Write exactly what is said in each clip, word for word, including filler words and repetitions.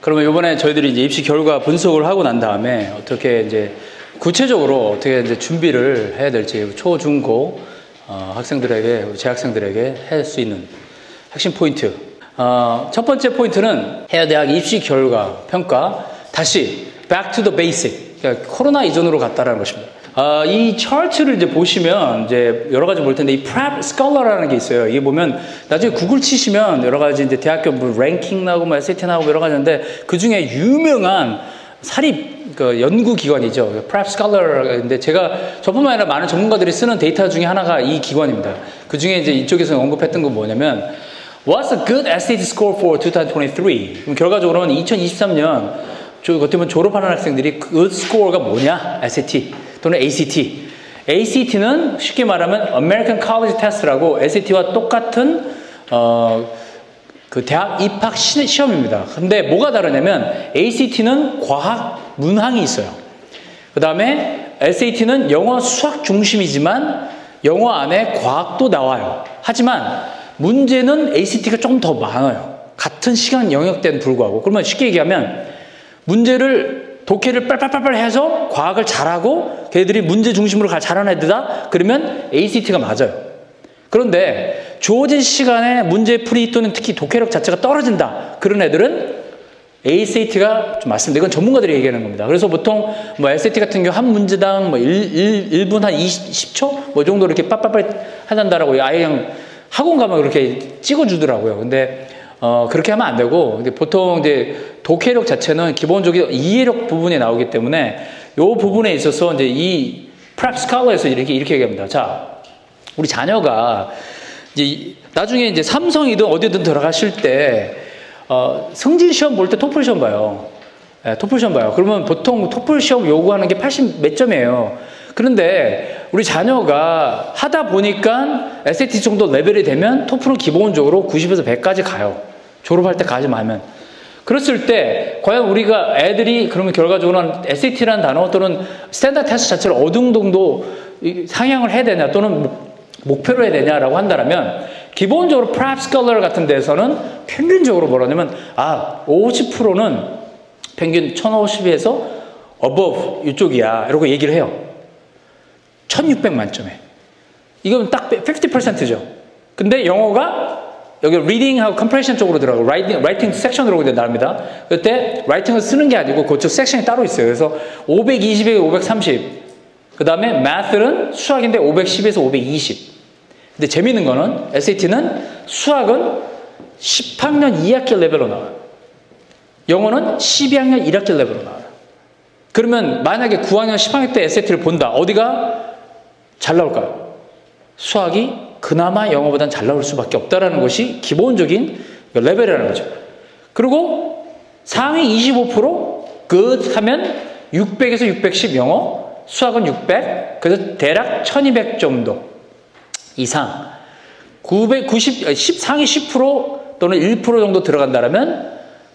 그러면 이번에 저희들이 이제 입시 결과 분석을 하고 난 다음에 어떻게 이제 구체적으로 어떻게 이제 준비를 해야 될지 초, 중, 고 어, 학생들에게, 재학생들에게 할 수 있는 핵심 포인트. 어, 첫 번째 포인트는 해외대학 입시 결과 평가. 다시 back to the basic. 그러니까 코로나 이전으로 갔다라는 것입니다. 어, 이 차트를 이제 보시면 이제 여러 가지 볼 텐데 이 prep scholar라는 게 있어요. 이게 보면 나중에 구글 치시면 여러 가지 이제 대학교 뭐 랭킹 나오고 뭐 에스에이티 나오고 여러 가지 있는데 그 중에 유명한 사립 그 연구 기관이죠. prep scholar인데 제가 저뿐만 아니라 많은 전문가들이 쓰는 데이터 중에 하나가 이 기관입니다. 그 중에 이제 이쪽에서 언급했던 건 뭐냐면 What's a good 에스에이티 score for twenty twenty-three? 그럼 결과적으로는 이천이십삼 년 어떻게 보면 졸업하는 학생들이 good score가 뭐냐? 에스에이티 또는 에이씨티. 에이씨티는 쉽게 말하면 American College Test라고 에스에이티와 똑같은 어, 그 대학 입학 시, 시험입니다. 근데 뭐가 다르냐면 에이씨티는 과학 문항이 있어요. 그 다음에 에스에이티는 영어 수학 중심이지만 영어 안에 과학도 나와요. 하지만 문제는 에이씨티가 좀 더 많아요. 같은 시간 영역대는 불구하고. 그러면 쉽게 얘기하면 문제를 독해를 빨빨빨빨 해서 과학을 잘하고 걔들이 문제 중심으로 잘하는 애들이다? 그러면 에이씨티가 맞아요. 그런데 주어진 시간에 문제 풀이 또는 특히 독해력 자체가 떨어진다. 그런 애들은 에이씨티가 좀 맞습니다. 이건 전문가들이 얘기하는 겁니다. 그래서 보통 뭐 에스에이티 같은 경우 한 문제당 뭐 일 분 한 이십 초? 뭐 정도 이렇게 빠빠빨 해단다라고 아예 그냥 학원 가면 그렇게 찍어주더라고요. 근데 어, 그렇게 하면 안 되고, 근데 보통 이제 독해력 자체는 기본적인 이해력 부분에 나오기 때문에 이 부분에 있어서 이제 이 prep scholar에서 이렇게, 이렇게 얘기합니다. 자, 우리 자녀가 이제 나중에 이제 삼성이든 어디든 들어가실 때, 어, 성진 시험 볼 때 토플 시험 봐요. 네, 토플 시험 봐요. 그러면 보통 토플 시험 요구하는 게 팔십 몇 점이에요. 그런데 우리 자녀가 하다 보니까 에스에이티 정도 레벨이 되면 토플은 기본적으로 구십에서 백까지 가요. 졸업할 때까지 하면. 그랬을 때 과연 우리가 애들이 그러면 결과적으로는 에스에이티라는 단어 또는 스탠다드 테스트 자체를 어느 정도 상향을 해야 되냐 또는 목표로 해야 되냐라고 한다면 기본적으로 prep scholar 같은 데서는 평균적으로 뭐라냐면 아 오십 퍼센트는 평균 천오십에서 above 이쪽이야 이러고 얘기를 해요. 천육백 만점에. 이건 딱 오십 퍼센트죠. 근데 영어가 여기 reading하고 comprehension 쪽으로 들어가고 writing, writing 섹션으로 나옵니다. 그때 writing을 쓰는 게 아니고 그쪽 섹션이 따로 있어요. 그래서 오백이십에서 오백삼십. 그 다음에 math는 수학인데 오백십에서 오백이십. 근데 재밌는 거는 에스에이티는 수학은 십 학년 이 학기 레벨로 나와요. 영어는 십이 학년 일 학기 레벨로 나와요. 그러면 만약에 구 학년 십 학년 때 에스에이티를 본다. 어디가 잘 나올까요? 수학이 그나마 영어보단 잘 나올 수밖에 없다라는 것이 기본적인 레벨이라는 거죠. 그리고 상위 이십오 퍼센트 good 하면 육백에서 육백십 영어, 수학은 육백, 그래서 대략 천이백 정도 이상. 구백구십, 십, 상위 십 퍼센트 또는 일 퍼센트 정도 들어간다면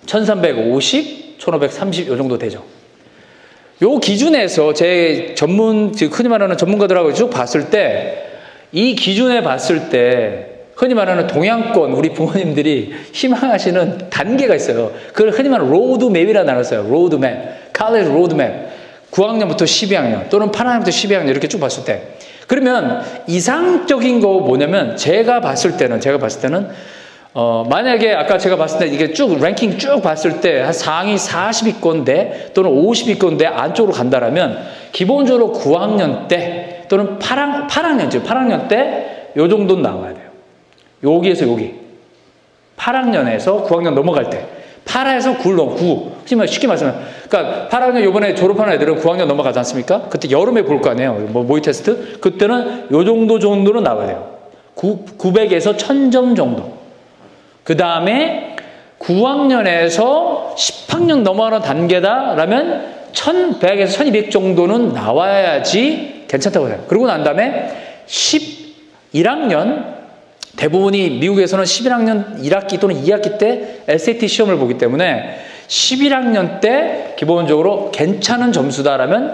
천삼백오십, 천오백삼십 이 정도 되죠. 요 기준에서 제 전문, 흔히 말하는 전문가들하고 쭉 봤을 때, 이 기준에 봤을 때, 흔히 말하는 동양권, 우리 부모님들이 희망하시는 단계가 있어요. 그걸 흔히 말하는 로드맵이라 나눴어요. 로드맵. 칼리지 로드맵. 구 학년부터 십이 학년, 또는 팔 학년부터 십이 학년, 이렇게 쭉 봤을 때. 그러면 이상적인 거 뭐냐면, 제가 봤을 때는, 제가 봤을 때는, 어, 만약에 아까 제가 봤을 때 이게 쭉 랭킹 쭉 봤을 때 한 상위 사십 위권대 또는 오십 위권대 안쪽으로 간다라면 기본적으로 구 학년 때 또는 팔 학년, 팔 학년쯤, 팔 학년 때 요 정도는 나와야 돼요. 여기에서 여기. 팔 학년에서 구 학년 넘어갈 때. 팔에서 구를 넘어, 구. 쉽게 말하면, 그러니까 팔 학년 요번에 졸업하는 애들은 구 학년 넘어가지 않습니까? 그때 여름에 볼 거 아니에요. 뭐 모의 테스트. 그때는 요 정도 정도는 나와야 돼요. 구백에서 천 점 정도. 그 다음에 구 학년에서 십 학년 넘어가는 단계다라면 천백에서 천이백 정도는 나와야지 괜찮다고 해요. 그러고 난 다음에 십일 학년, 대부분이 미국에서는 십일 학년 일 학기 또는 이 학기 때 에스에이티 시험을 보기 때문에 십일 학년 때 기본적으로 괜찮은 점수다라면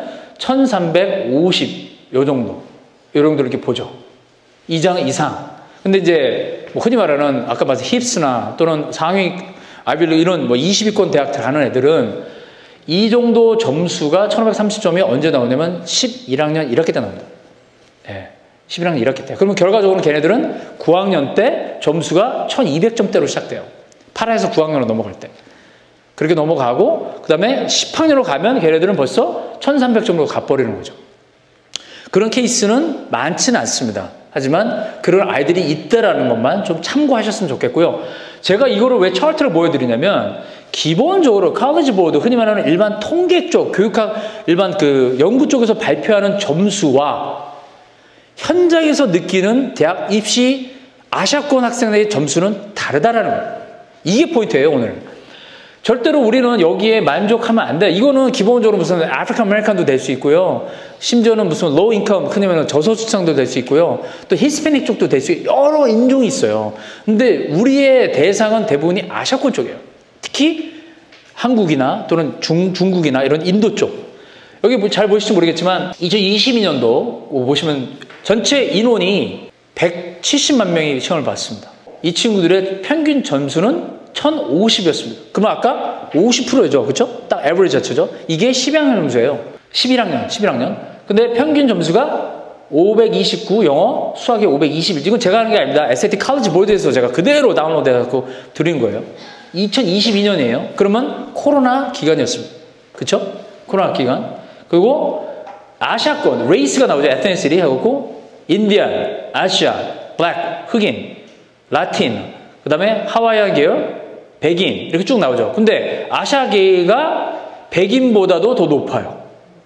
천삼백오십 요 정도, 요 정도 이렇게 보죠. 이 장 이상. 근데 이제 뭐 흔히 말하는 아까 말씀 힙스나 또는 상위 아이비리그 이런 뭐 이십 위권 대학 가는 애들은 이 정도 점수가 천오백삼십 점이 언제 나오냐면 십일 학년 일 학기 때 나옵니다. 예. 십일 학년 일 학기 때. 그러면 결과적으로 걔네들은 구 학년 때 점수가 천이백 점대로 시작돼요. 팔 학에서 구 학년으로 넘어갈 때. 그렇게 넘어가고 그 다음에 십 학년으로 가면 걔네들은 벌써 천삼백 점으로 가버리는 거죠. 그런 케이스는 많지는 않습니다. 하지만 그런 아이들이 있다라는 것만 좀 참고하셨으면 좋겠고요. 제가 이거를 왜 차트를 보여드리냐면 기본적으로 칼리지 보드, 흔히 말하는 일반 통계 쪽, 교육학, 일반 그 연구 쪽에서 발표하는 점수와 현장에서 느끼는 대학 입시 아시아권 학생들의 점수는 다르다라는 거예요. 이게 포인트예요, 오늘. 절대로 우리는 여기에 만족하면 안 돼. 이거는 기본적으로 무슨 아프리칸 아메리칸도 될 수 있고요. 심지어는 무슨 로우 인컴, 흔히 말하는 저소득층도 될 수 있고요. 또 히스패닉 쪽도 될 수 있고 여러 인종이 있어요. 근데 우리의 대상은 대부분이 아시아권 쪽이에요. 특히 한국이나 또는 중, 중국이나 이런 인도 쪽. 여기 잘 보실지 모르겠지만 이천이십이 년도 보시면 전체 인원이 백칠십만 명이 시험을 봤습니다. 이 친구들의 평균 점수는 천오십이었습니다. 그러면 아까 오십 퍼센트죠. 그렇죠? 딱 에버리지 자체죠. 이게 십이 학년 점수예요. 십일 학년, 십일 학년. 근데 평균 점수가 오백이십구, 영어, 수학이 오백이십일. 이건 제가 하는 게 아닙니다. 에스에이티 칼리지 보드에서 제가 그대로 다운로드 해갖고 드린 거예요. 이천이십이 년이에요. 그러면 코로나 기간이었습니다. 그렇죠? 코로나 기간. 그리고 아시아권, 레이스가 나오죠. 에스니시티 하고 인디안, 아시아, 블랙, 흑인, 라틴, 그 다음에 하와이안 계열, 백인 이렇게 쭉 나오죠. 근데 아시아계가 백인보다도 더 높아요.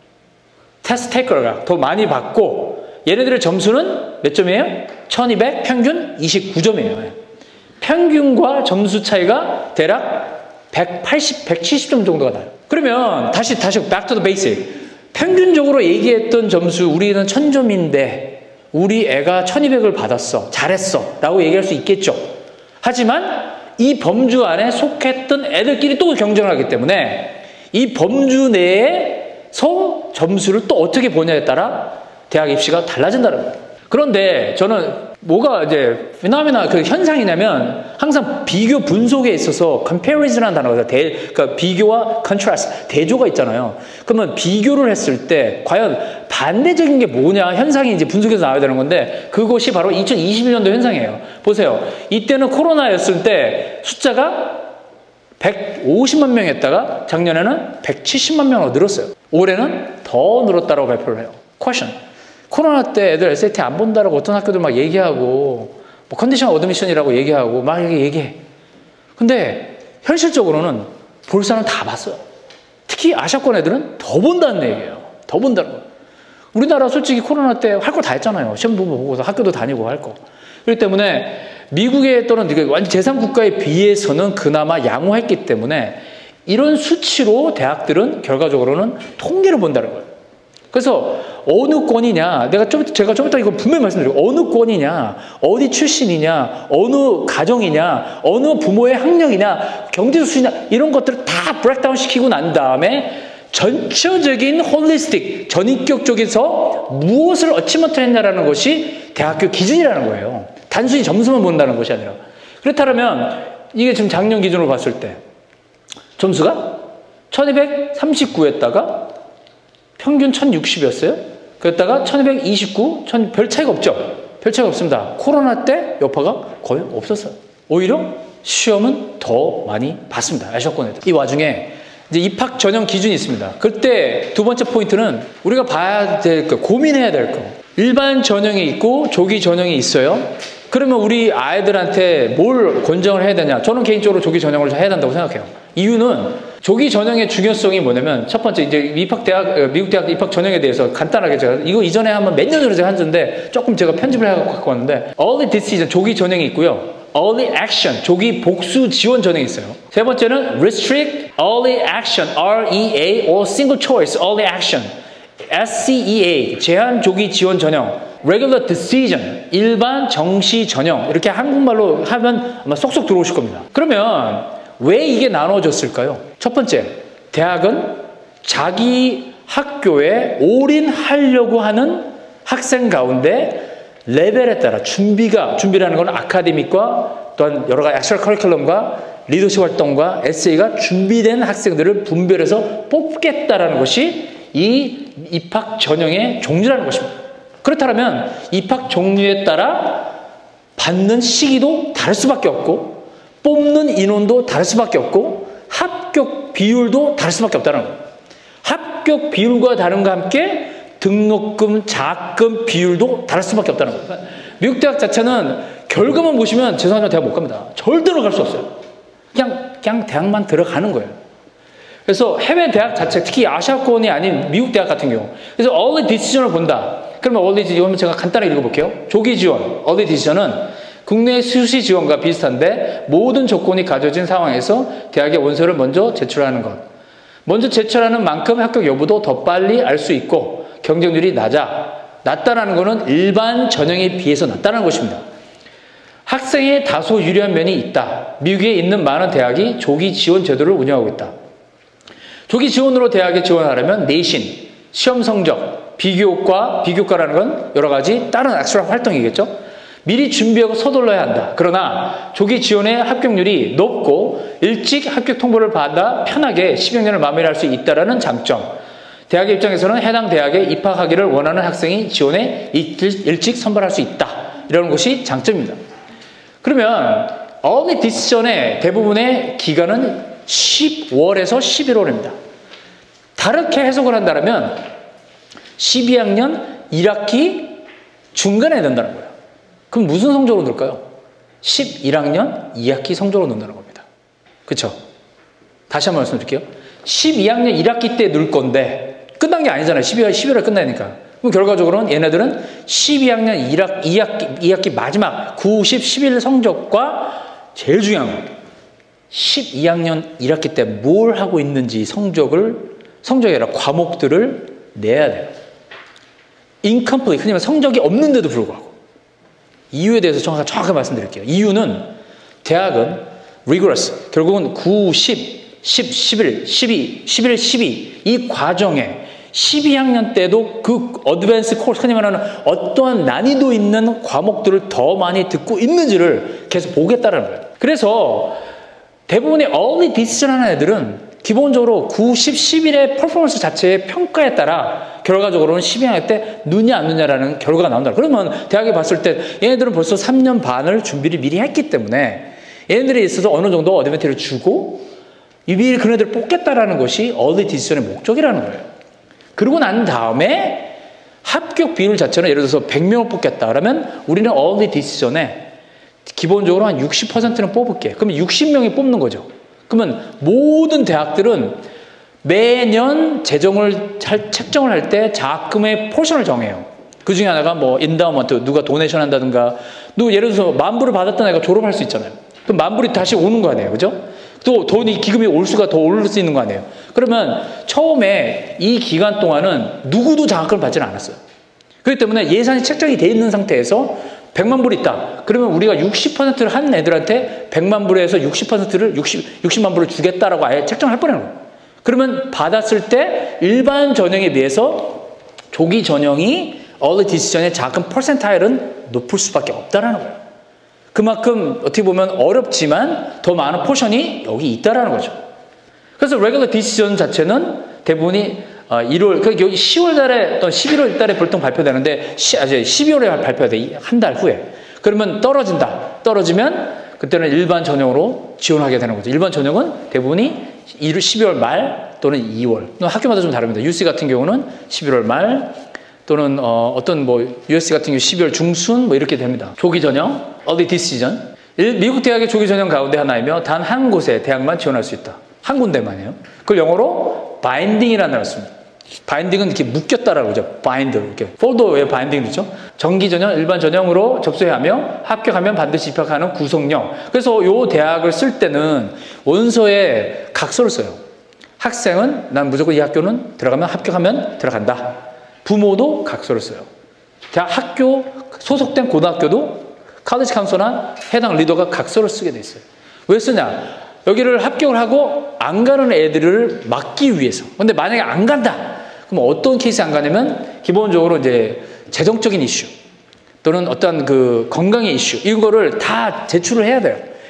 테스트 테이커가 더 많이 받고 얘네들의 점수는 몇 점이에요? 천이백, 평균 이십구 점이에요. 평균과 점수 차이가 대략 백팔십, 백칠십 점 정도가 나요. 그러면 다시 다시 back to the basic. 평균적으로 얘기했던 점수 우리는 천 점인데 우리 애가 천이백을 받았어. 잘했어. 라고 얘기할 수 있겠죠. 하지만 이 범주 안에 속했던 애들끼리 또 경쟁을 하기 때문에 이 범주 내에서 점수를 또 어떻게 보냐에 따라 대학 입시가 달라진다는 거예요. 그런데 저는 뭐가 이제 피노미나 그 현상이냐면 항상 비교 분석에 있어서 comparison이라는 단어가 대, 그러니까 비교와 contrast, 대조가 있잖아요. 그러면 비교를 했을 때 과연 반대적인 게 뭐냐 현상이 이제 분석에서 나와야 되는 건데 그것이 바로 이천이십일 년도 현상이에요. 보세요. 이때는 코로나였을 때 숫자가 백오십만 명이었다가 작년에는 백칠십만 명으로 늘었어요. 올해는 더 늘었다고 발표를 해요. question. 코로나 때 애들 에스에이티 안 본다라고 어떤 학교들 막 얘기하고 뭐 컨디션 어드미션이라고 얘기하고 막 이렇게 얘기해. 근데 현실적으로는 볼 사람 다 봤어요. 특히 아시아권 애들은 더 본다는 얘기예요. 더 본다는 거예요. 우리나라 솔직히 코로나 때 할 거 다 했잖아요. 시험도 보고서 학교도 다니고 할 거. 그렇기 때문에 미국에 또는 완전 제삼 국가에 비해서는 그나마 양호했기 때문에 이런 수치로 대학들은 결과적으로는 통계를 본다는 거예요. 그래서 어느 권이냐, 내가 좀 제가 좀 이따 이거 분명히 말씀드리고 어느 권이냐, 어디 출신이냐, 어느 가정이냐, 어느 부모의 학력이냐, 경제적 수준이냐 이런 것들을 다 브레이크다운 시키고 난 다음에 전체적인 홀리스틱, 전인격 쪽에서 무엇을 어치먼트 했냐라는 것이 대학교 기준이라는 거예요. 단순히 점수만 본다는 것이 아니라. 그렇다면 이게 지금 작년 기준으로 봤을 때 점수가 천이백삼십구였다가 평균 천육십이었어요. 그랬다가 천이백이십구, 천, 별 차이가 없죠. 별 차이가 없습니다. 코로나 때 여파가 거의 없었어요. 오히려 시험은 더 많이 봤습니다. 아시아권 애들. 이 와중에 이제 입학 전형 기준이 있습니다. 그때 두 번째 포인트는 우리가 봐야 될 거, 고민해야 될 거. 일반 전형이 있고 조기 전형이 있어요. 그러면 우리 아이들한테 뭘 권장을 해야 되냐? 저는 개인적으로 조기 전형을 해야 된다고 생각해요. 이유는 조기 전형의 중요성이 뭐냐면 첫 번째 이제 입학 대학 미국 대학 입학 전형에 대해서 간단하게 제가 이거 이전에 한번 몇 년 전에 제가 한는데 조금 제가 편집을 해 갖고 왔는데 early decision 조기 전형이 있고요. early action 조기 복수 지원 전형이 있어요. 세 번째는 restrict early action R E A or single choice early action S C E A 제한 조기 지원 전형 regular decision 일반 정시 전형 이렇게 한국말로 하면 아마 쏙쏙 들어오실 겁니다. 그러면 왜 이게 나눠졌을까요? 첫 번째, 대학은 자기 학교에 올인하려고 하는 학생 가운데 레벨에 따라 준비가, 준비라는 건 아카데믹과 또한 여러 가지 엑스트라 커리큘럼과 리더십 활동과 에세이가 준비된 학생들을 분별해서 뽑겠다라는 것이 이 입학 전형의 종류라는 것입니다. 그렇다면 입학 종류에 따라 받는 시기도 다를 수밖에 없고 뽑는 인원도 다를 수밖에 없고 합격 비율도 다를 수밖에 없다는 거예요. 합격 비율과 다름과 함께 등록금, 장학금 비율도 다를 수밖에 없다는 거예요. 미국 대학 자체는 결과만 보시면 죄송하지만 대학 못 갑니다. 절대로 갈 수 없어요. 그냥, 그냥 대학만 들어가는 거예요. 그래서 해외 대학 자체, 특히 아시아권이 아닌 미국 대학 같은 경우. 그래서 early decision을 본다. 그러면 early decision, 제가 간단하게 읽어볼게요. 조기 지원, early decision은 국내 수시 지원과 비슷한데 모든 조건이 갖춰진 상황에서 대학에 원서를 먼저 제출하는 것. 먼저 제출하는 만큼 합격 여부도 더 빨리 알 수 있고 경쟁률이 낮아. 낮다라는 것은 일반 전형에 비해서 낮다는 것입니다. 학생에 다소 유리한 면이 있다. 미국에 있는 많은 대학이 조기 지원 제도를 운영하고 있다. 조기 지원으로 대학에 지원하려면 내신, 시험 성적, 비교과, 비교과라는 건 여러 가지 다른 엑스트라 활동이겠죠. 미리 준비하고 서둘러야 한다. 그러나 조기 지원의 합격률이 높고 일찍 합격 통보를 받아 편하게 십여년을 마무리할 수 있다는 장점. 대학의 입장에서는 해당 대학에 입학하기를 원하는 학생이 지원에 일찍 선발할 수 있다. 이런 것이 장점입니다. 그러면 early decision의 대부분의 기간은 십오월에서 십일월입니다. 다르게 해석을 한다면 십이학년 일 학기 중간에 된다는 거예요. 그럼 무슨 성적으로 넣을까요? 십일학년 이 학기 성적으로 넣는다는 겁니다. 그렇죠? 다시 한번 말씀드릴게요. 십이학년 일 학기 때 넣을 건데 끝난 게 아니잖아요. 십이월, 십일월에 끝나니까. 그럼 결과적으로는 얘네들은 십이학년 일 학기, 이 학기, 이 학기 마지막 구, 십, 십일 성적과 제일 중요한 겁니다. 십이학년 일 학기 때 뭘 하고 있는지 성적을, 성적이 아니라 과목들을 내야 돼요. incomplete, 흔히 말해 성적이 없는데도 불구하고. 이유에 대해서 정확하게, 정확하게 말씀드릴게요. 이유는 대학은 rigorous, 결국은 구, 십, 십, 십일, 십이, 십일, 십이 이 과정에 십이학년 때도 그 어드밴스 코र्스, 흔히 말하는 어떠한 난이도 있는 과목들을 더 많이 듣고 있는지를 계속 보겠다는 거예요. 그래서 대부분의 early decision 하는 애들은 기본적으로 구, 십, 십일의 퍼포먼스 자체의 평가에 따라 결과적으로는 십이학년 때 느냐 안 느냐라는 결과가 나온다. 그러면 대학에 봤을 때 얘네들은 벌써 삼 년 반을 준비를 미리 했기 때문에 얘네들에 있어서 어느 정도 어드밴티지를 주고 미리 그네들을 뽑겠다라는 것이 early decision의 목적이라는 거예요. 그러고 난 다음에 합격 비율 자체는 예를 들어서 백 명을 뽑겠다. 그러면 우리는 early decision에 기본적으로 한 육십 퍼센트는 뽑을게. 그러면 육십 명이 뽑는 거죠. 그러면 모든 대학들은 매년 재정을 잘 책정을 할 때 장학금의 포션을 정해요. 그 중에 하나가 뭐 인다우먼트, 누가 도네이션 한다든가, 또 예를 들어서 만불을 받았던 애가 졸업할 수 있잖아요. 그럼 만불이 다시 오는 거 아니에요, 그죠? 또 돈이 기금이 올 수가 더 오를 수 있는 거 아니에요. 그러면 처음에 이 기간 동안은 누구도 장학금을 받지는 않았어요. 그렇기 때문에 예산이 책정이 돼 있는 상태에서 백만 불 있다. 그러면 우리가 육십 퍼센트를 한 애들한테 백만 불에서 육십 퍼센트를 육십, 육십만 불을 주겠다라고 아예 책정을 할 뻔하는 거예요. 그러면 받았을 때 일반 전형에 비해서 조기 전형이 early decision의 장학금 퍼센타일은 높을 수밖에 없다는 거예요. 그만큼 어떻게 보면 어렵지만 더 많은 포션이 여기 있다는 거죠. 그래서 regular decision 자체는 대부분이 일월, 그러니까 여기 시월 달에 또 십일월 달에 보통 발표되는데 십이월에 발표가 돼. 한 달 후에. 그러면 떨어진다. 떨어지면 그때는 일반 전형으로 지원하게 되는 거죠. 일반 전형은 대부분이 십이월 말 또는 이월. 학교마다 좀 다릅니다. 유씨 같은 경우는 십일월 말 또는 어, 어떤 뭐 유에스씨 같은 경우 십이월 중순 뭐 이렇게 됩니다. 조기 전형, early decision. 미국 대학의 조기 전형 가운데 하나이며 단 한 곳에 대학만 지원할 수 있다. 한 군데만이에요. 그걸 영어로 binding이라는 단어를 씁니다. 바인딩은 이렇게 묶였다라고 그러죠. 바인드. 이렇게. 폴더에 바인딩 있죠. 정기 전형, 일반 전형으로 접수해야 하며 합격하면 반드시 입학하는 구속령. 그래서 요 대학을 쓸 때는 원서에 각서를 써요. 학생은 난 무조건 이 학교는 들어가면 합격하면 들어간다. 부모도 각서를 써요. 대학 학교 소속된 고등학교도 칼리지 카운슬러나 해당 리더가 각서를 쓰게 돼 있어요. 왜 쓰냐? 여기를 합격을 하고 안 가는 애들을 막기 위해서. 근데 만약에 안 간다. 그럼 어떤 케이스 안 가냐면 기본적으로 이제 재정적인 이슈 또는 어떤 그 건강의 이슈 이거를 다 제출을 해야 돼요.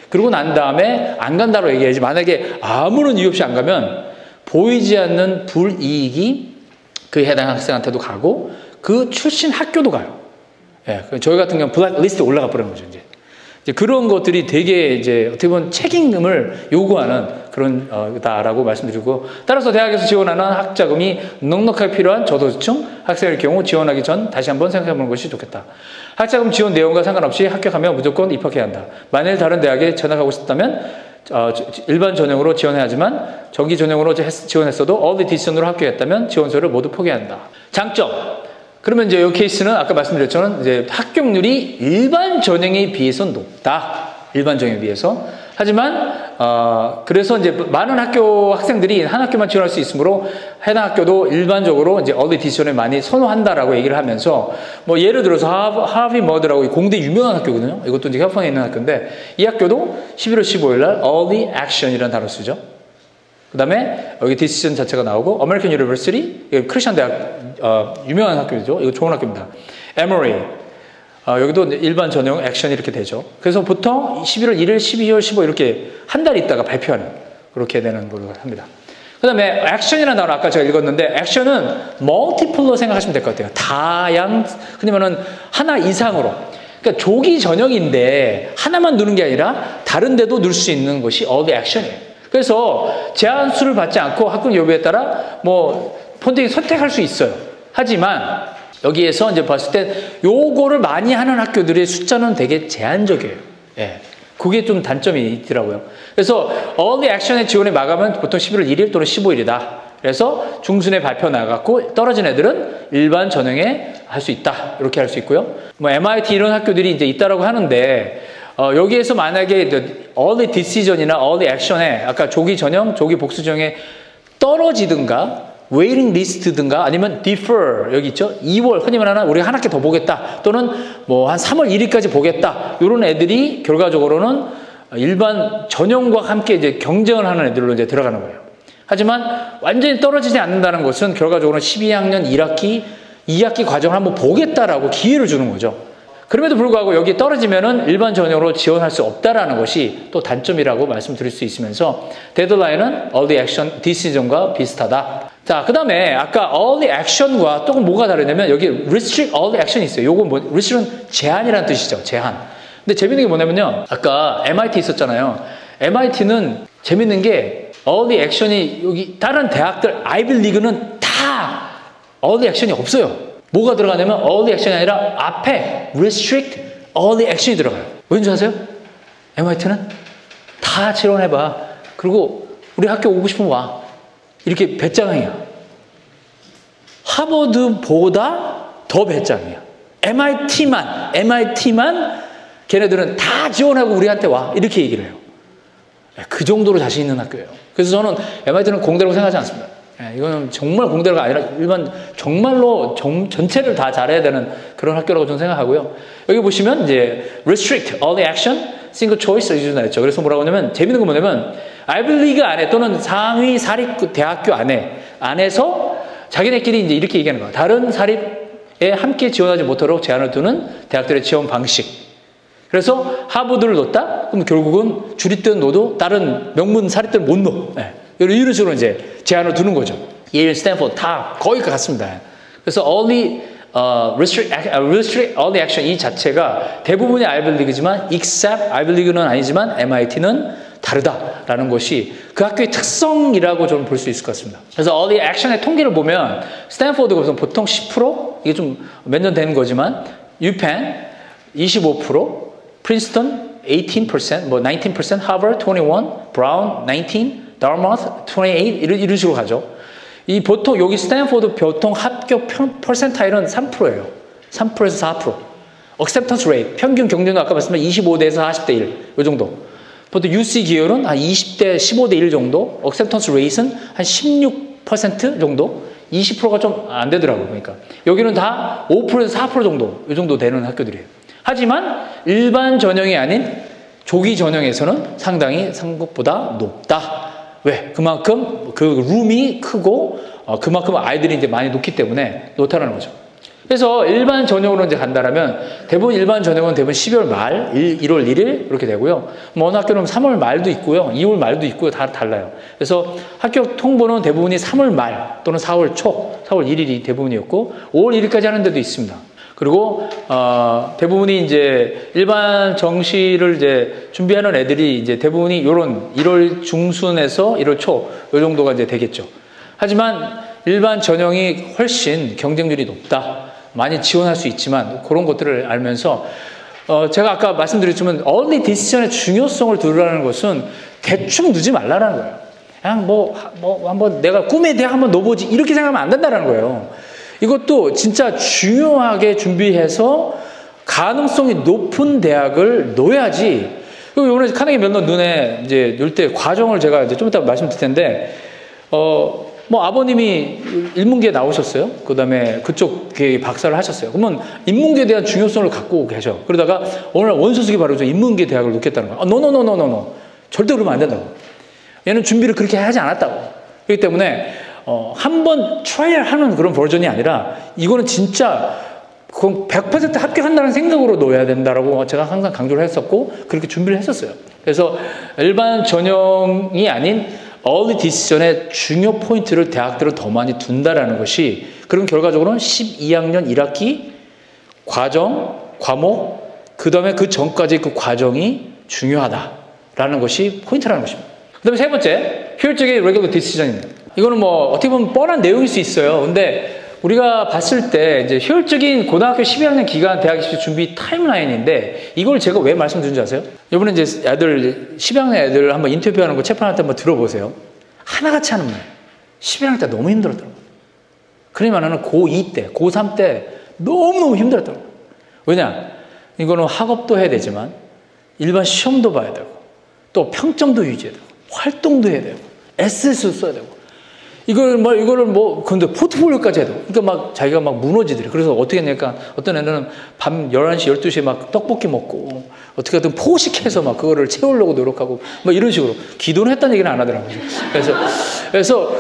그러고 난 다음에 안 간다고 얘기해야지. 만약에 아무런 이유 없이 안 가면 보이지 않는 불이익이 그 해당 학생한테도 가고 그 출신 학교도 가요. 예, 저희 같은 경우는 블랙리스트에 올라가 버리는 거죠. 이제. 이제 그런 것들이 되게 이제 어떻게 보면 책임을 요구하는 그런 어다라고 말씀드리고, 따라서 대학에서 지원하는 학자금이 넉넉하게 필요한 저소득층 학생일 경우 지원하기 전 다시 한번 생각해보는 것이 좋겠다. 학자금 지원 내용과 상관없이 합격하면 무조건 입학해야 한다. 만일 다른 대학에 전학하고 싶다면 어, 일반 전형으로 지원해야 하지만 정기 전형으로 지원했어도 early decision으로 합격했다면 지원서를 모두 포기해야 한다. 장점. 그러면 이제 이 케이스는 아까 말씀드렸지만 이제 합격률이 일반 전형에 비해서 높다. 일반 전형에 비해서. 하지만 어, 그래서 이제 많은 학교 학생들이 한 학교만 지원할 수 있으므로 해당 학교도 일반적으로 이제 early decision을 많이 선호한다라고 얘기를 하면서, 뭐 예를 들어서 하비 머드라고 공대 유명한 학교거든요. 이것도 이제 협성에 있는 학교인데 이 학교도 십일월 십오일 날 early action이라는 단어를 쓰죠. 그 다음에 여기 디시전 자체가 나오고 아메리칸 유니버시티, 크리스천 대학 어, 유명한 학교죠. 이거 좋은 학교입니다. 에머리, 어, 여기도 일반 전형 액션 이렇게 되죠. 그래서 보통 십일월 일일, 십이월 십오 이렇게 한 달 있다가 발표하는 그렇게 되는 걸로 합니다. 그 다음에 액션이라는 단어 아까 제가 읽었는데, 액션은 멀티플로 생각하시면 될 것 같아요. 다양, 흔히 말하는 하나 이상으로. 그러니까 조기 전형인데 하나만 누는 게 아니라 다른 데도 넣을 수 있는 것이 early action이에요. 그래서 제한 수를 받지 않고 학군 여부에 따라 뭐 폰딩 선택할 수 있어요. 하지만 여기에서 이제 봤을 때 요거를 많이 하는 학교들의 숫자는 되게 제한적이에요. 예. 그게 좀 단점이 있더라고요. 그래서 early action의 지원의 마감은 보통 십일월 일일 또는 십오일이다. 그래서 중순에 발표 나갔고 떨어진 애들은 일반 전형에 할 수 있다. 이렇게 할 수 있고요. 뭐 엠아이티 이런 학교들이 이제 있다라고 하는데, 어, 여기에서 만약에 early decision이나 early action에 아까 조기 전형, 조기 복수 전형에 떨어지든가 웨이팅 리스트든가 아니면 defer 여기 있죠. 이월 흔히 말하는 우리가 한 학기 더 보겠다 또는 뭐 한 삼월 일일까지 보겠다 이런 애들이 결과적으로는 일반 전형과 함께 이제 경쟁을 하는 애들로 이제 들어가는 거예요. 하지만 완전히 떨어지지 않는다는 것은 결과적으로 십이 학년 일 학기, 이 학기 과정을 한번 보겠다라고 기회를 주는 거죠. 그럼에도 불구하고 여기 떨어지면은 일반 전형으로 지원할 수 없다라는 것이 또 단점이라고 말씀드릴 수 있으면서 데드라인은 early action decision과 비슷하다. 자, 그 다음에 아까 early action과 또 뭐가 다르냐면 여기 restrict early action이 있어요. 요거 뭐, restrict은 제한이라는 뜻이죠. 제한. 근데 재밌는 게 뭐냐면요. 아까 엠아이티 있었잖아요. 엠아이티는 재밌는 게 early action이 여기 다른 대학들 아이비 리그는 다 early action이 없어요. 뭐가 들어가냐면 early action이 아니라 앞에 restrict early action이 들어가요. 왠지 아세요? 엠아이티는 다 지원해봐. 그리고 우리 학교 오고 싶으면 와. 이렇게 배짱이야. 하버드보다 더 배짱이야. 엠아이티만, 엠아이티만 걔네들은 다 지원하고 우리한테 와. 이렇게 얘기를 해요. 그 정도로 자신 있는 학교예요. 그래서 저는 엠아이티는 공대라고 생각하지 않습니다. 이거는 정말 공대가 아니라 일반 정말로 정, 전체를 다 잘해야 되는 그런 학교라고 저는 생각하고요. 여기 보시면 이제 restrict, early action, single choice 이렇게 했죠. 그래서 뭐라고 하냐면 재밌는 건 뭐냐면 아이비리그 안에 또는 상위 사립 대학교 안에 안에서 자기네끼리 이제 이렇게 얘기하는 거야. 다른 사립에 함께 지원하지 못하도록 제한을 두는 대학들의 지원 방식. 그래서 하버드를 넣었다? 그럼 결국은 주립대는 넣어도 다른 명문 사립대는 못 넣어. 네. 이런 식으로 이제 제한을 두는 거죠. 예일, 스탠포드 다 거의 같습니다. 그래서 early uh, restrict, restrict early action 이 자체가 대부분이 아이비리그지만 except 아이비리그는 아니지만 엠아이티는 다르다라는 것이 그 학교의 특성이라고 저는 볼 수 있을 것 같습니다. 그래서 early action의 통계를 보면 스탠포드가 보통 십 퍼센트 이게 좀 몇 년 된 거지만 유펜 이십오 퍼센트, 프린스턴 십팔 퍼센트, 뭐 십구 퍼센트, 하버드 이십일, 브라운 십구, 다르마우스 이십팔 이런, 이런 식으로 가죠. 이 보통 여기 스탠포드 보통 합격 퍼센타일은 삼 퍼센트예요. 삼 퍼센트에서 사 퍼센트. acceptance rate 평균 경쟁도 아까 말씀드린 이십오 대에서 사십 대 일 이 정도. 보통 유씨 기열은 한 이십 대 십오 대 일 정도. acceptance rate은 한 십육 퍼센트 정도. 이십 퍼센트가 좀 안 되더라고요. 그러니까 여기는 다 오 퍼센트에서 사 퍼센트 정도 이 정도 되는 학교들이에요. 하지만 일반 전형이 아닌 조기 전형에서는 상당히 상급보다 높다. 왜? 그만큼 그 룸이 크고 어, 그만큼 아이들이 이제 많이 높기 때문에 높다는 거죠. 그래서 일반 전형으로 이제 간다라면 대부분 일반 전형은 대부분 십이월 말, 일월 일일 이렇게 되고요. 뭐 어느 학교는 삼월 말도 있고요. 이월 말도 있고요. 다 달라요. 그래서 학교 통보는 대부분이 삼월 말 또는 사월 초, 사월 일일이 대부분이었고 오월 일일까지 하는 데도 있습니다. 그리고 어, 대부분이 이제 일반 정시를 이제 준비하는 애들이 이제 대부분이 이런 일월 중순에서 일월 초 이 정도가 이제 되겠죠. 하지만 일반 전형이 훨씬 경쟁률이 높다. 많이 지원할 수 있지만 그런 것들을 알면서 어, 제가 아까 말씀드렸지만 early decision의 중요성을 두라는 것은 대충 두지 말라는 거예요. 그냥 뭐, 뭐 한번 내가 꿈에 대해 한번 넣어보지 이렇게 생각하면 안 된다는 거예요. 이것도 진짜 중요하게 준비해서 가능성이 높은 대학을 넣어야지. 그리고 이번에 카네기 멜론 눈에 이제 넣을 때 과정을 제가 이제 좀 이따 말씀드릴 텐데, 어, 뭐 아버님이 인문계에 나오셨어요. 그 다음에 그쪽에 박사를 하셨어요. 그러면 인문계에 대한 중요성을 갖고 계셔. 그러다가 오늘 원서숙이 바로 인문계 대학을 놓겠다는 거야. 아, 노노노노노노. 절대 그러면 안 된다고. 얘는 준비를 그렇게 하지 않았다고. 그렇기 때문에 어, 한번 트라이얼 하는 그런 버전이 아니라 이거는 진짜 백 퍼센트 합격한다는 생각으로 놓아야 된다라고 제가 항상 강조를 했었고 그렇게 준비를 했었어요. 그래서 일반 전형이 아닌 early decision의 중요 포인트를 대학들은 더 많이 둔다라는 것이 그런 결과적으로는 십이 학년 일 학기 과정, 과목, 그 다음에 그 전까지 그 과정이 중요하다라는 것이 포인트라는 것입니다. 그 다음에 세 번째, 효율적인 regular decision입니다. 이거는 뭐 어떻게 보면 뻔한 내용일 수 있어요. 근데 우리가 봤을 때 이제 효율적인 고등학교 십이 학년 기간 대학 입시 준비 타임라인인데 이걸 제가 왜 말씀드린 줄 아세요? 이번에 이제 애들 십이 학년 애들 한번 인터뷰하는 거 채판할 때 한번 들어보세요. 하나같이 하는 말. 십일 학년 때 너무 힘들었더라고요. 그러니까는 고이 때, 고삼 때 너무너무 힘들었더라고요. 왜냐? 이거는 학업도 해야 되지만 일반 시험도 봐야 되고 또 평점도 유지해야 되고 활동도 해야 되고 에스에스도 써야 되고 이걸 뭐, 이거를 뭐, 근데 포트폴리오까지 해야 되고. 그러니까 막 자기가 막 무너지더래. 그래서 어떻게 했냐니까 어떤 애들은 밤 열한 시, 열두 시에 막 떡볶이 먹고 어떻게든 포식해서 막 그거를 채우려고 노력하고 막 이런 식으로. 기도는 했다는 얘기는 안 하더라고요. 그래서, 그래서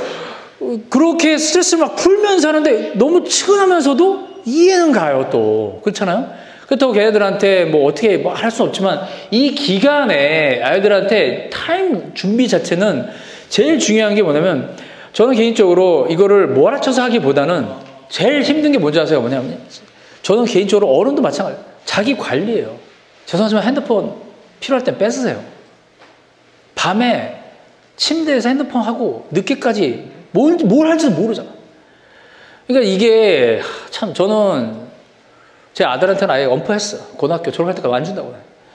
그렇게 스트레스를 막 풀면서 하는데 너무 측은하면서도 이해는 가요 또. 그렇잖아요? 그렇다고 걔네들한테 뭐 어떻게 뭐 할 수 없지만 이 기간에 아이들한테 타임 준비 자체는 제일 중요한 게 뭐냐면 저는 개인적으로 이거를 몰아쳐서 하기보다는 제일 힘든 게 뭔지 아세요? 뭐냐면 저는 개인적으로 어른도 마찬가지예요. 자기 관리예요. 죄송하지만 핸드폰 필요할 땐 뺏으세요. 밤에 침대에서 핸드폰 하고 늦게까지 뭘, 뭘 할지도 모르잖아. 그러니까 이게 참 저는 제 아들한테는 아예 엄포했어. 고등학교 졸업할 때까지 안 준다고.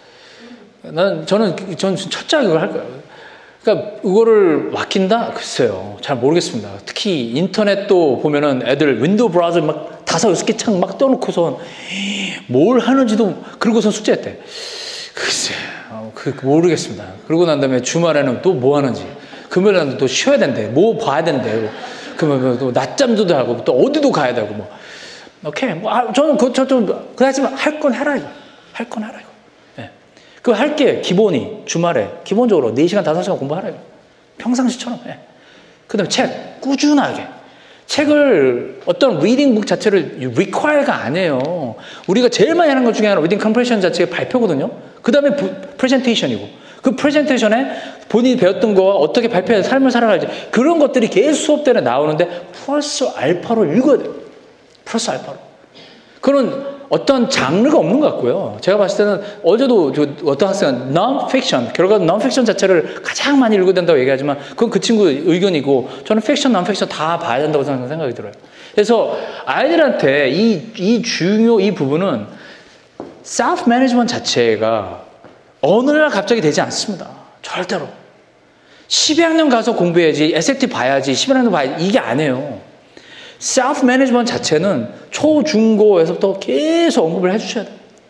난 저는 저는 첫째 이걸 할 거예요. 그러니까 이거를 맡긴다? 글쎄요. 잘 모르겠습니다. 특히 인터넷도 보면은 애들 윈도우 브라우저 막 다섯 여섯 개 창 막 떠놓고선 뭘 하는지도 그러고선 숙제했대. 글쎄, 어, 그 모르겠습니다. 그러고 난 다음에 주말에는 또 뭐 하는지, 금요일에는 또 쉬어야 된대. 뭐 봐야 된대. 그러면 또 낮잠도 하고 또 어디도 가야 되고 뭐. 오케이. 뭐 아, 저는 그 저 좀 그렇지만 할 건 해라 이거. 할 건 해라 이거. 그 할게 기본이 주말에 기본적으로 네 시간 다섯 시간 공부하라 이거. 평상시처럼 해. 그 다음에 책 꾸준하게 책을 어떤 리딩북 자체를 require가 아니에요. 우리가 제일 많이 하는 것 중에 하나 리딩 컴프레션 자체가 발표거든요. 그 다음에 프레젠테이션이고 그 프레젠테이션에 본인이 배웠던 거와 어떻게 발표해서 삶을 살아갈지 그런 것들이 계속 수업 때문에 나오는데 플러스 알파로 읽어야 돼요. 플러스 알파로. 그런 어떤 장르가 없는 것 같고요. 제가 봤을 때는 어제도 어떤 학생은 non-fiction, 결과도 non-fiction 자체를 가장 많이 읽어야 된다고 얘기하지만 그건 그 친구 의견이고 저는 fiction, non-fiction 다 봐야 된다고 생각이 들어요. 그래서 아이들한테 이, 이 중요 이 부분은 self-management 자체가 어느 날 갑자기 되지 않습니다. 절대로. 십이 학년 가서 공부해야지, 에스에이티 봐야지, 십일 학년 봐야지 이게 아니에요. 셀프 매니지먼트 자체는 초, 중, 고에서부터 계속 언급을 해주셔야 돼요.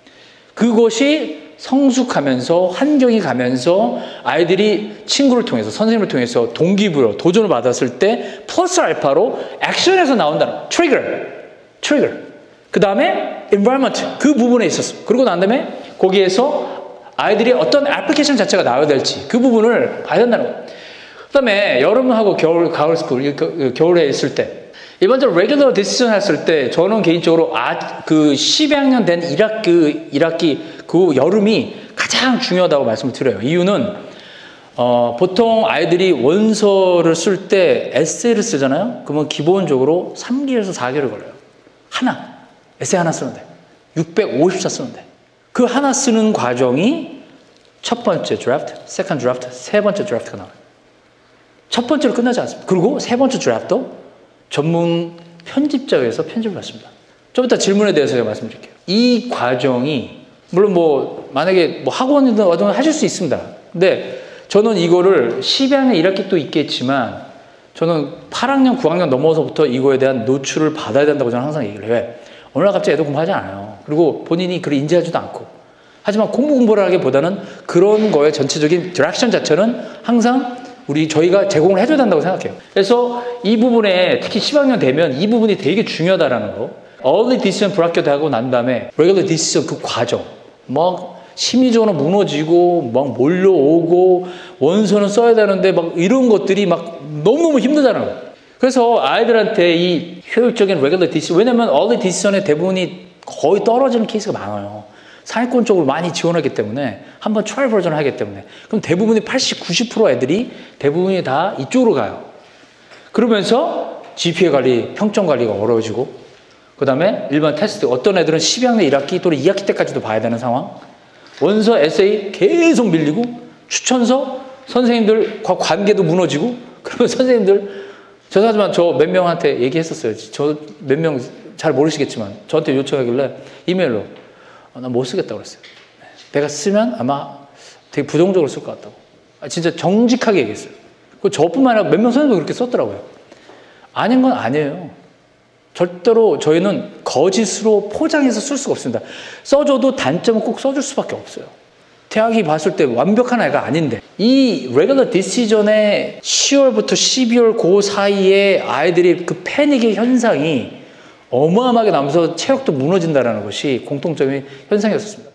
그것이 성숙하면서 환경이 가면서 아이들이 친구를 통해서 선생님을 통해서 동기부여, 도전을 받았을 때 플러스 알파로 액션에서 나온다는 트리거, 트리거. 그 다음에 environment, 그 부분에 있었어. 그리고 난 다음에 거기에서 아이들이 어떤 애플리케이션 자체가 나와야 될지 그 부분을 봐야 된다는 거예요. 그 다음에 여름하고 겨울, 가을 스쿨, 겨울에 있을 때 일반적으로 레귤러 디시전 했을 때 저는 개인적으로 아, 그 십이 학년 된 일 학기, 그 일 학기 그 여름이 가장 중요하다고 말씀을 드려요. 이유는 어, 보통 아이들이 원서를 쓸 때 에세이를 쓰잖아요. 그러면 기본적으로 삼 개월에서 사 개월 걸려요. 하나, 에세이 하나 쓰는데 육백오십 자 쓰는데 그 하나 쓰는 과정이 첫 번째 드래프트, 세컨드 드래프트, 세 번째 드래프트가 나와요. 첫 번째로 끝나지 않습니다. 그리고 세 번째 드래프트도 전문 편집자에서 편집을 받습니다. 좀 이따 질문에 대해서 제가 말씀드릴게요. 이 과정이 물론 뭐 만약에 뭐 학원이든 어떤 하실 수 있습니다. 근데 저는 이거를 십이 학년 일 학기도 있겠지만 저는 팔 학년, 구 학년 넘어서부터 이거에 대한 노출을 받아야 된다고 저는 항상 얘기를 해요. 어느 날 갑자기 애들 공부하지 않아요. 그리고 본인이 그걸 인지하지도 않고. 하지만 공부 공부를 하기보다는 그런 거에 전체적인 디렉션 자체는 항상 우리 저희가 제공을 해줘야 된다고 생각해요. 그래서 이 부분에 특히 십 학년 되면 이 부분이 되게 중요하다는 거. Early Decision 불합격도 하고 난 다음에 Regular Decision 그 과정. 막 심리적으로 무너지고 막 몰려오고 원서는 써야 되는데 막 이런 것들이 막 너무너무 힘들다는 거예요. 그래서 아이들한테 이 효율적인 Regular Decision, 왜냐면 Early Decision의 대부분이 거의 떨어지는 케이스가 많아요. 상위권 쪽으로 많이 지원하기 때문에 한번 트라이 버전을 하기 때문에 그럼 대부분이 팔십, 구십 퍼센트 애들이 대부분이 다 이쪽으로 가요. 그러면서 지피에이 관리, 평점 관리가 어려워지고 그 다음에 일반 테스트, 어떤 애들은 십이 학년 일 학기 또는 이 학기 때까지도 봐야 되는 상황, 원서, 에세이 계속 밀리고 추천서, 선생님들 관계도 무너지고 그러면 선생님들 죄송하지만 저 몇 명한테 얘기했었어요. 저 몇 명 잘 모르시겠지만 저한테 요청하길래 이메일로 어, 난 못 쓰겠다고 그랬어요. 내가 쓰면 아마 되게 부정적으로 쓸 것 같다고. 아, 진짜 정직하게 얘기했어요. 그 저뿐만 아니라 몇 명 선생님도 그렇게 썼더라고요. 아닌 건 아니에요. 절대로 저희는 거짓으로 포장해서 쓸 수가 없습니다. 써줘도 단점은 꼭 써줄 수밖에 없어요. 대학이 봤을 때 완벽한 애가 아닌데 이 레귤러 디시전의 시월부터 십이월 그 사이에 아이들이 그 패닉의 현상이 어마어마하게 나면서 체력도 무너진다는 것이 공통점의 현상이었습니다.